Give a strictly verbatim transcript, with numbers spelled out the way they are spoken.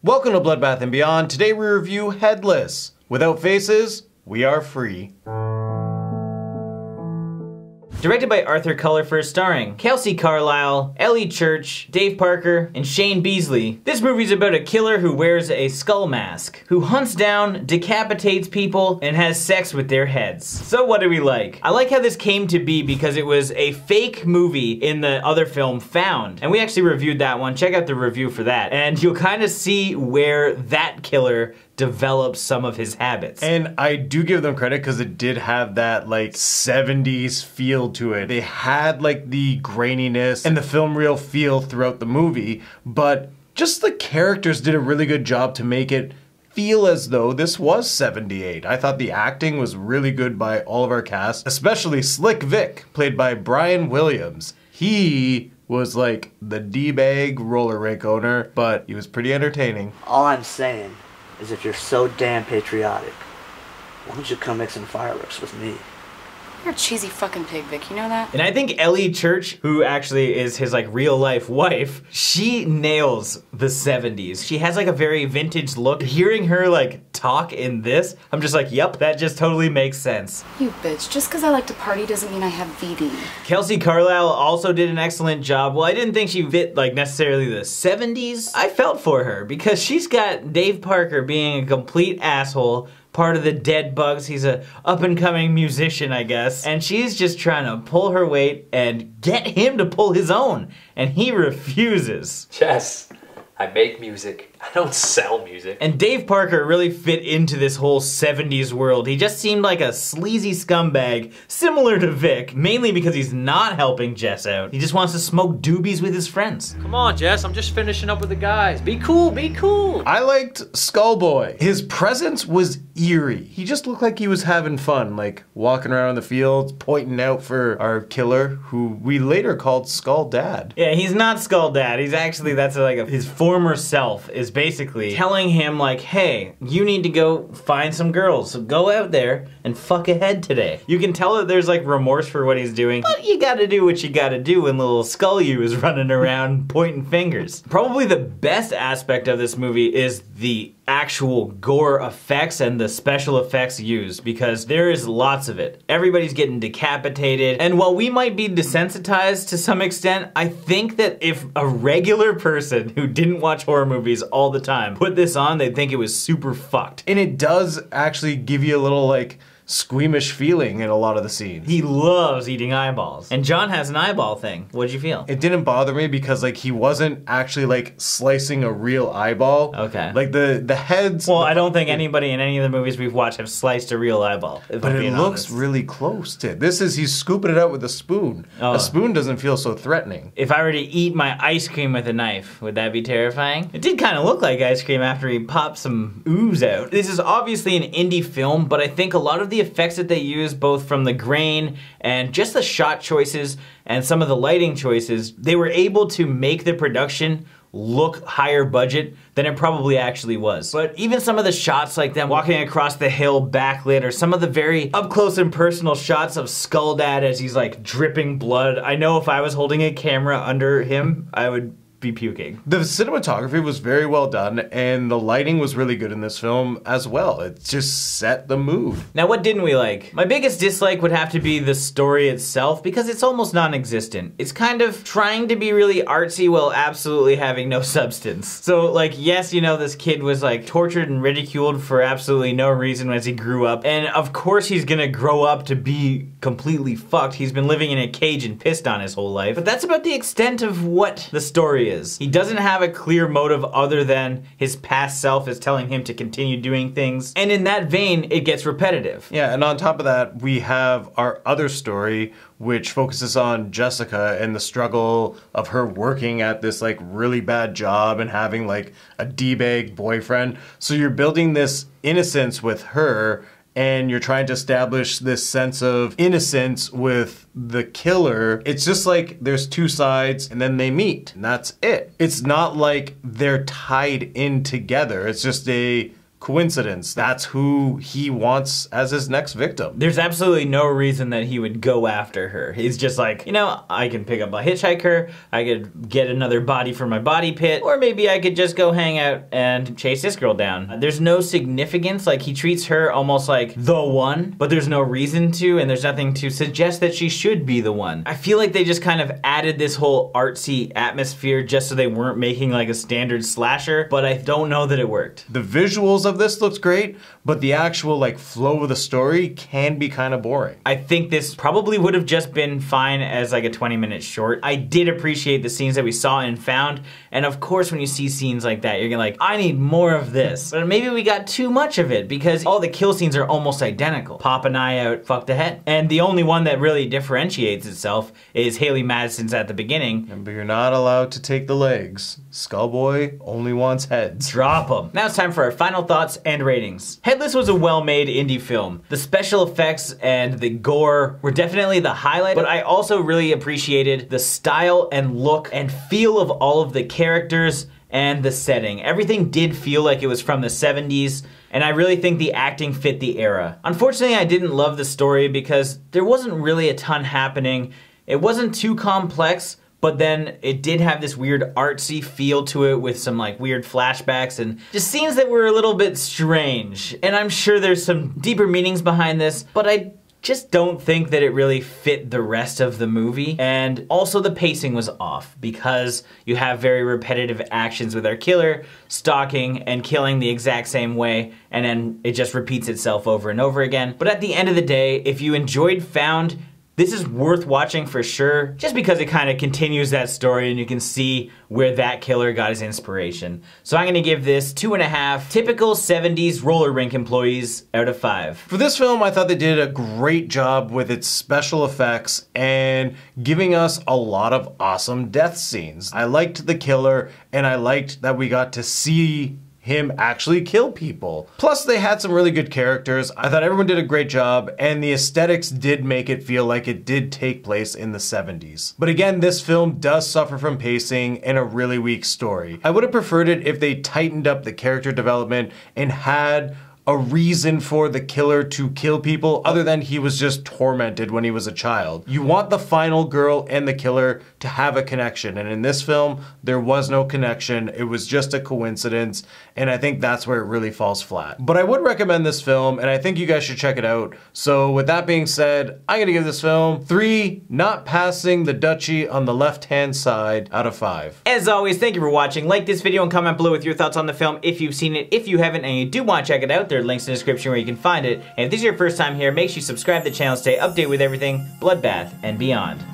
Welcome to Bloodbath and Beyond. Today we review Headless. Without faces, we are free. Directed by Arthur Cullerfer, starring Kelsey Carlisle, Ellie Church, Dave Parker, and Shane Beasley. This movie's about a killer who wears a skull mask, who hunts down, decapitates people, and has sex with their heads. So what do we like? I like how this came to be because it was a fake movie in the other film, Found. And we actually reviewed that one. Check out the review for that. And you'll kind of see where that killer developed some of his habits. And I do give them credit because it did have that like seventies feel to it. They had like the graininess and the film reel feel throughout the movie, but just the characters did a really good job to make it feel as though this was seventy-eight. I thought the acting was really good by all of our cast, especially Slick Vic, played by Brian Williams. He was like the D-bag roller rink owner, but he was pretty entertaining. All I'm saying is if you're so damn patriotic, why don't you come make some fireworks with me? You're a cheesy fucking pig, Vic, you know that? And I think Ellie Church, who actually is his like real life wife, she nails the seventies. She has like a very vintage look. Hearing her like talk in this, I'm just like, yep, that just totally makes sense. You bitch, just because I like to party doesn't mean I have V D. Kelsey Carlisle also did an excellent job. Well, I didn't think she fit like necessarily the seventies. I felt for her because she's got Dave Parker being a complete asshole, part of the Dead Bugs. He's a up-and-coming musician, I guess. And she's just trying to pull her weight and get him to pull his own. And he refuses. Jess, I make music. I don't sell music. And Dave Parker really fit into this whole seventies world. He just seemed like a sleazy scumbag, similar to Vic, mainly because he's not helping Jess out. He just wants to smoke doobies with his friends. Come on, Jess, I'm just finishing up with the guys. Be cool, be cool. I liked Skullboy. His presence was eerie. He just looked like he was having fun, like walking around in the fields, pointing out for our killer, who we later called Skull Dad. Yeah, he's not Skull Dad. He's actually, that's like a, his former self is basically telling him like, hey, you need to go find some girls. So go out there and fuck a head today. You can tell that there's like remorse for what he's doing, but you gotta do what you gotta do when little Skull You is running around pointing fingers. Probably the best aspect of this movie is the actual gore effects and the special effects used, because there is lots of it. Everybody's getting decapitated, and while we might be desensitized to some extent, I think that if a regular person who didn't watch horror movies all the time put this on, they'd think it was super fucked. And it does actually give you a little like squeamish feeling in a lot of the scenes. He loves eating eyeballs. And John has an eyeball thing. What'd you feel? It didn't bother me because like he wasn't actually like slicing a real eyeball. Okay. Like the the heads. Well, I don't think anybody in any of the movies we've watched have sliced a real eyeball. If But I'm it being looks honest. really close to it. This is, he's scooping it out with a spoon. Oh. A spoon doesn't feel so threatening. If I were to eat my ice cream with a knife, would that be terrifying? It did kind of look like ice cream after he popped some ooze out. This is obviously an indie film, but I think a lot of the effects that they use, both from the grain and just the shot choices and some of the lighting choices, they were able to make the production look higher budget than it probably actually was. But even some of the shots like them walking across the hill backlit, or some of the very up close and personal shots of Skull Dad as he's like dripping blood, I know if I was holding a camera under him, I would be puking. The cinematography was very well done, and the lighting was really good in this film as well. It just set the mood. Now, what didn't we like? My biggest dislike would have to be the story itself, because it's almost non-existent. It's kind of trying to be really artsy while absolutely having no substance. So, like, yes, you know, this kid was like tortured and ridiculed for absolutely no reason as he grew up, and of course he's gonna grow up to be completely fucked. He's been living in a cage and pissed on his whole life. But that's about the extent of what the story is. He doesn't have a clear motive other than his past self is telling him to continue doing things. And in that vein, it gets repetitive. Yeah, and on top of that, we have our other story, which focuses on Jessica and the struggle of her working at this like really bad job and having like a D-bag boyfriend. So you're building this innocence with her, and you're trying to establish this sense of innocence with the killer. It's just like there's two sides and then they meet and that's it. It's not like they're tied in together. It's just a coincidence. That's who he wants as his next victim. There's absolutely no reason that he would go after her. He's just like, you know, I can pick up a hitchhiker, I could get another body for my body pit, or maybe I could just go hang out and chase this girl down. There's no significance, like he treats her almost like the one, but there's no reason to, and there's nothing to suggest that she should be the one. I feel like they just kind of added this whole artsy atmosphere just so they weren't making like a standard slasher, but I don't know that it worked. The visuals of this looks great, but the actual like flow of the story can be kind of boring. I think this probably would have just been fine as like a twenty minute short. I did appreciate the scenes that we saw and found, and of course when you see scenes like that, you're gonna like, I need more of this. But maybe we got too much of it because all the kill scenes are almost identical. Pop an eye out, fuck the head. And the only one that really differentiates itself is Haley Madison's at the beginning. But you're not allowed to take the legs. Skullboy only wants heads. Drop them. Now it's time for our final thoughts and ratings. Headless was a well-made indie film. The special effects and the gore were definitely the highlight, but I also really appreciated the style and look and feel of all of the characters and the setting. Everything did feel like it was from the seventies, and I really think the acting fit the era. Unfortunately, I didn't love the story because there wasn't really a ton happening. It wasn't too complex, but then it did have this weird artsy feel to it with some like weird flashbacks and just scenes that were a little bit strange. And I'm sure there's some deeper meanings behind this, but I just don't think that it really fit the rest of the movie. And also the pacing was off because you have very repetitive actions with our killer stalking and killing the exact same way, and then it just repeats itself over and over again. But at the end of the day, if you enjoyed Found, this is worth watching for sure, just because it kind of continues that story and you can see where that killer got his inspiration. So I'm gonna give this two and a half typical seventies roller rink employees out of five. For this film, I thought they did a great job with its special effects and giving us a lot of awesome death scenes. I liked the killer, and I liked that we got to see him actually kill people. Plus they had some really good characters. I thought everyone did a great job, and the aesthetics did make it feel like it did take place in the seventies. But again, this film does suffer from pacing and a really weak story. I would have preferred it if they tightened up the character development and had a reason for the killer to kill people other than he was just tormented when he was a child. You want the final girl and the killer to have a connection, and in this film, there was no connection. It was just a coincidence, and I think that's where it really falls flat. But I would recommend this film, and I think you guys should check it out. So with that being said, I'm gonna give this film three not passing the Dutchie on the left-hand side out of five. As always, thank you for watching. Like this video and comment below with your thoughts on the film if you've seen it. If you haven't and you do want to check it out, there are links in the description where you can find it. And if this is your first time here, make sure you subscribe to the channel to stay updated with everything Bloodbath and beyond.